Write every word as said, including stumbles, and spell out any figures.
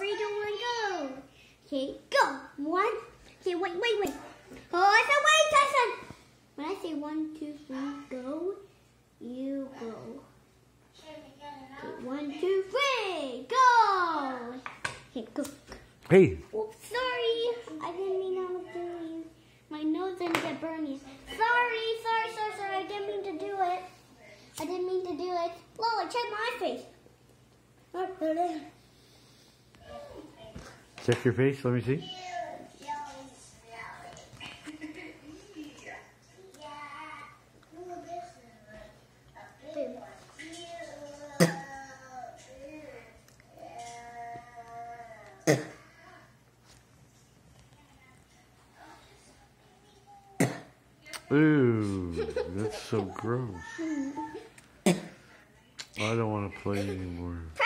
three, two, one, go. Okay, go. One. Okay, wait, wait, wait. Oh, I said wait, Tyson. When I say one, two, three, go, you go. Okay, one, two, three, go. Okay, go. Hey. Oops, sorry. I didn't mean I was doing. My nose didn't get burning. Sorry, sorry, sorry, sorry. I didn't mean to do it. I didn't mean to do it. Lola, check my face. Check your face. Let me see. Ooh, that's so gross. I don't want to play anymore.